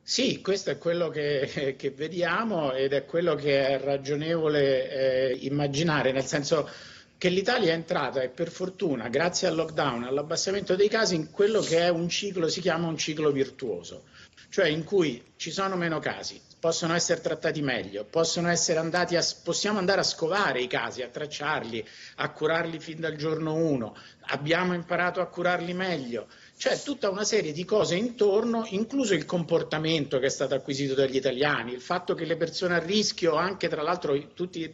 Sì, questo è quello che vediamo ed è quello che è ragionevole immaginare, nel senso che l'Italia è entrata e per fortuna, grazie al lockdown, all'abbassamento dei casi, in quello che è un ciclo, si chiama un ciclo virtuoso, cioè in cui ci sono meno casi, possono essere trattati meglio, possiamo andare a scovare i casi, a tracciarli, a curarli fin dal giorno 1, abbiamo imparato a curarli meglio. C'è tutta una serie di cose intorno, incluso il comportamento che è stato acquisito dagli italiani, il fatto che le persone a rischio, anche tra l'altro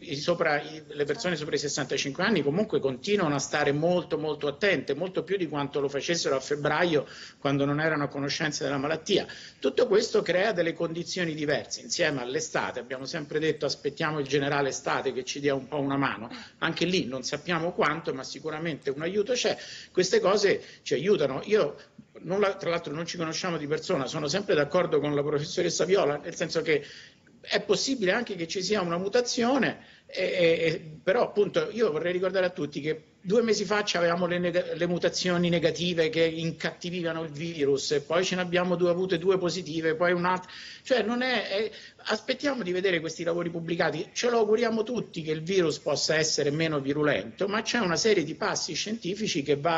le persone sopra i 65 anni, comunque continuano a stare molto molto attente, molto più di quanto lo facessero a febbraio quando non erano a conoscenza della malattia. Tutto questo crea delle condizioni diverse. Insieme all'estate, abbiamo sempre detto aspettiamo il generale estate che ci dia un po' una mano, anche lì non sappiamo quanto, ma sicuramente un aiuto c'è. Queste cose ci aiutano. Tra l'altro non ci conosciamo di persona, sono sempre d'accordo con la professoressa Viola, nel senso che è possibile anche che ci sia una mutazione, però appunto io vorrei ricordare a tutti che 2 mesi fa avevamo le mutazioni negative che incattivivano il virus, e poi ce ne abbiamo avute due positive, poi un'altra, cioè non è, aspettiamo di vedere questi lavori pubblicati, ce lo auguriamo tutti che il virus possa essere meno virulento, ma c'è una serie di passi scientifici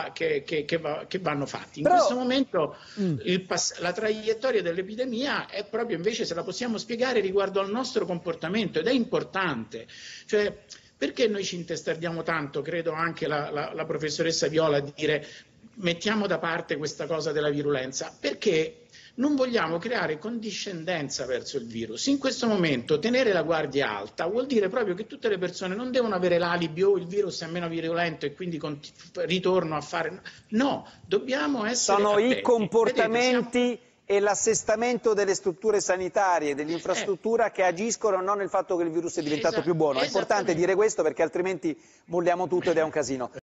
che vanno fatti. In questo Però, momento mm, la traiettoria dell'epidemia è proprio invece, se la possiamo spiegare, riguardo al nostro comportamento, ed è importante. Cioè, perché noi ci intestardiamo tanto, credo anche la professoressa Viola, a dire mettiamo da parte questa cosa della virulenza? Perché non vogliamo creare condiscendenza verso il virus. In questo momento tenere la guardia alta vuol dire proprio che tutte le persone non devono avere l'alibi o il virus è meno virulento e quindi ritorno a fare. No, dobbiamo essere sono i attenti. Vedete, comportamenti e l'assestamento delle strutture sanitarie, eh, dell'infrastruttura che agiscono, non il fatto che il virus è diventato più buono. È importante dire esattamente. questo perché altrimenti molliamo tutto ed è un casino.